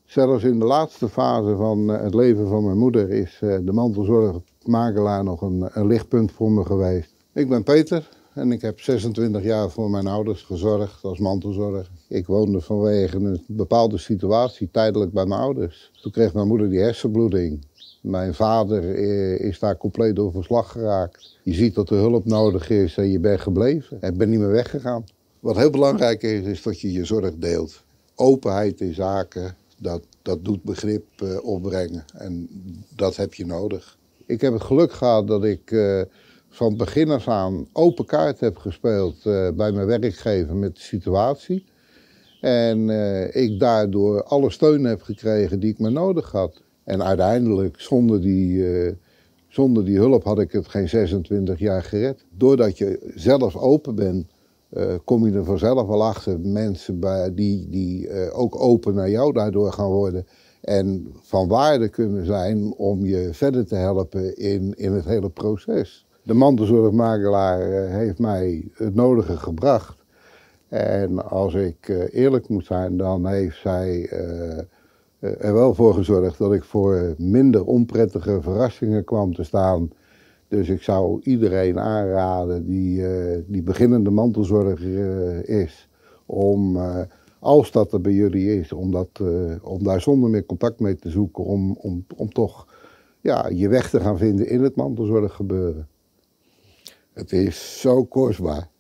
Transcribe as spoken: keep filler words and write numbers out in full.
Zelfs in de laatste fase van het leven van mijn moeder is de mantelzorgmakelaar nog een, een lichtpunt voor me geweest. Ik ben Peter en ik heb zesentwintig jaar voor mijn ouders gezorgd als mantelzorger. Ik woonde vanwege een bepaalde situatie tijdelijk bij mijn ouders. Toen kreeg mijn moeder die hersenbloeding. Mijn vader is daar compleet door verslag geraakt. Je ziet dat er hulp nodig is en je bent gebleven. En ben niet meer weggegaan. Wat heel belangrijk is, is dat je je zorg deelt. Openheid in zaken, dat, dat doet begrip uh, opbrengen. En dat heb je nodig. Ik heb het geluk gehad dat ik uh, van begin af aan open kaart heb gespeeld uh, bij mijn werkgever met de situatie. En uh, ik daardoor alle steun heb gekregen die ik maar nodig had. En uiteindelijk, zonder die, uh, zonder die hulp had ik het geen zesentwintig jaar gered. Doordat je zelf open bent, uh, kom je er vanzelf wel achter. Mensen bij, die, die uh, ook open naar jou daardoor gaan worden. En van waarde kunnen zijn om je verder te helpen in, in het hele proces. De mantelzorgmakelaar uh, heeft mij het nodige gebracht. En als ik uh, eerlijk moet zijn, dan heeft zij uh, er wel voor gezorgd dat ik voor minder onprettige verrassingen kwam te staan. Dus ik zou iedereen aanraden die, uh, die beginnende mantelzorger uh, is, om, uh, als dat er bij jullie is, om, dat, uh, om daar zonder meer contact mee te zoeken, om, om, om toch ja, je weg te gaan vinden in het mantelzorggebeuren. Het is zo kostbaar.